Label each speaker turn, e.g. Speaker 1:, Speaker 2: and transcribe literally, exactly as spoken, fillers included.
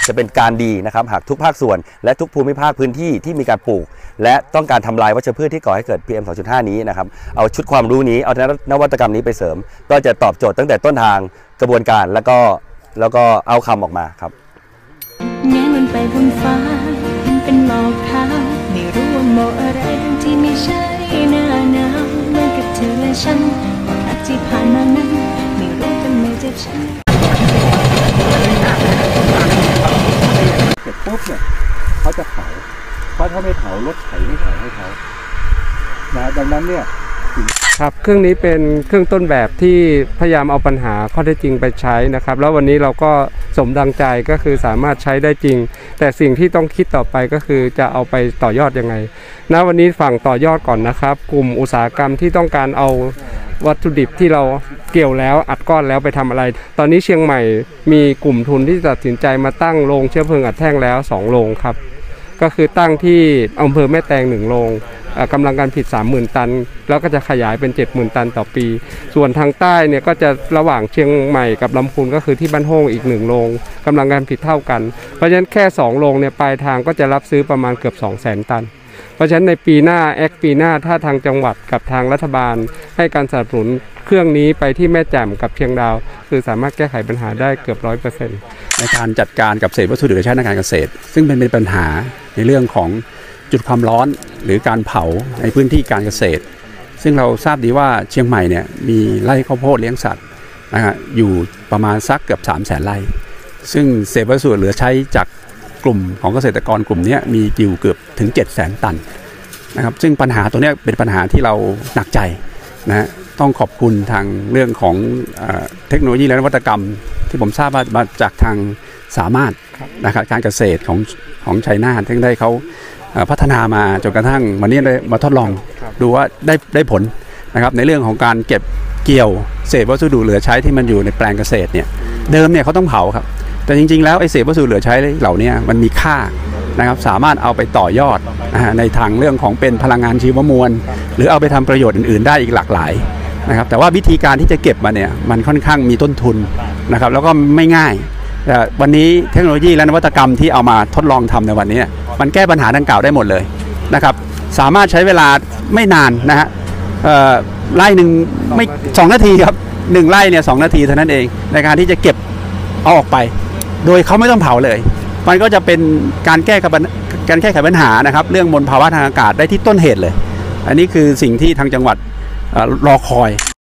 Speaker 1: จะเป็นการดีนะครับหากทุกภาคส่วนและทุกภูมิภาคพื้นที่ที่มีการปลูกและต้องการทำลายวัชพืชที่ก่อให้เกิด พี เอ็ม สองจุดห้า นี้นะครับเอาชุดความรู้นี้เอานวัตกรรมนี้ไปเสริมก็จะตอบโจทย์ตั้งแต่ต้นทางกระบวนการแล้วก็แล้วก็เอาคำออกมาครับ
Speaker 2: แง้มมันไปบนฟ้าเห็นเป็นหมอกขาวไม่รู้ว่าหมอกอะไรทั้งที่ไม่ใช่หน้าหนาวเหมือนกับเธอและฉันความรักที่ผ่านมานั้นไม่รู้ทำไมเจ็บช้ำ
Speaker 3: เสร็จปุ๊บเนี่ยเขาจะเผาเพราะถ้าไม่เผารถไถไม่เผาให้เขานะดังนั้นเนี่ย
Speaker 4: ครับเครื่องนี้เป็นเครื่องต้นแบบที่พยายามเอาปัญหาข้อเท็จจริงไปใช้นะครับแล้ววันนี้เราก็สมดังใจก็คือสามารถใช้ได้จริงแต่สิ่งที่ต้องคิดต่อไปก็คือจะเอาไปต่อยอดยังไงณวันนี้ฝั่งต่อยอดก่อนนะครับกลุ่มอุตสาหกรรมที่ต้องการเอาวัตถุดิบที่เราเกี่ยวแล้วอัดก้อนแล้วไปทำอะไรตอนนี้เชียงใหม่มีกลุ่มทุนที่ตัดสินใจมาตั้งโรงเชื้อเพลิงอัดแท่งแล้วสองโรงครับก็คือตั้งที่อำเภอแม่แตงหนึ่งโรงกำลังการผลิต สามหมื่น ตันแล้วก็จะขยายเป็น เจ็ดหมื่น ตันต่อปีส่วนทางใต้เนี่ยก็จะระหว่างเชียงใหม่กับลำพูนก็คือที่บ้านโฮงอีกหนึ่งโรงกำลังการผลิตเท่ากันเพราะฉะนั้นแค่สองโรงเนี่ยปลายทางก็จะรับซื้อประมาณเกือบ สองแสน ตันเพราะฉะนั้นในปีหน้าแอคปีหน้าถ้าทางจังหวัดกับทางรัฐบาลให้การสนับสนุนเครื่องนี้ไปที่แม่แจ่มกับเชียงดาวคือสามารถแก้ไขปัญหาได้เกือบ ร้อยเปอร์เซ็นต์
Speaker 3: ในการจัดการกับเศษวัสดุเหลือใช้ในการเกษตรซึ่งเป็นเป็นปัญหาในเรื่องของจุดความร้อนหรือการเผาในพื้นที่การเกษตรซึ่งเราทราบดีว่าเชียงใหม่เนี่ยมีไร่ข้าวโพดเลี้ยงสัตว์นะฮะอยู่ประมาณสักเกือบสามแสนไร่ซึ่งเศษวัสดุเหลือใช้จากกลุ่มของเกษตรกรกลุ่มนี้มีอยู่เกือบถึง เจ็ดแสน ตันนะครับซึ่งปัญหาตัวนี้เป็นปัญหาที่เราหนักใจนะฮะต้องขอบคุณทางเรื่องของเทคโนโลยีและนวัตกรรมที่ผมทราบว่ามาจากทางสามารถนะครับการเกษตรของของชัยนาทซึ่งได้เขาพัฒนามาจนกระทั่งวันนี้ได้มาทดลองดูว่าได้ได้ผลนะครับในเรื่องของการเก็บเกี่ยวเศษวัสดุเหลือใช้ที่มันอยู่ในแปลงเกษตรเนี่ยเดิมเนี่ยเขาต้องเผาครับแต่จริงๆแล้วไอ้เศษวัสดุเหลือใช้เหล่านี้มันมีค่านะครับสามารถเอาไปต่อยอดในทางเรื่องของเป็นพลังงานชีวมวลหรือเอาไปทำประโยชน์อื่นๆได้อีกหลากหลายนะครับแต่ว่าวิธีการที่จะเก็บมาเนี่ยมันค่อนข้างมีต้นทุนนะครับแล้วก็ไม่ง่ายแต่วันนี้เทคโนโลยีและนวัตกรรมที่เอามาทดลองทำในวันนี้มันแก้ปัญหาดังกล่าวได้หมดเลยนะครับสามารถใช้เวลาไม่นานนะฮะไร่หนึ่งไม่สองนาทีครับหนึ่งไร่เนี่ยสองนาทีเท่านั้นเองในการที่จะเก็บเอาออกไปโดยเขาไม่ต้องเผาเลยมันก็จะเป็นการแก้การแก้ไขปัญหานะครับเรื่องมลภาวะทางอากาศได้ที่ต้นเหตุเลยอันนี้คือสิ่งที่ทางจังหวัดรอคอย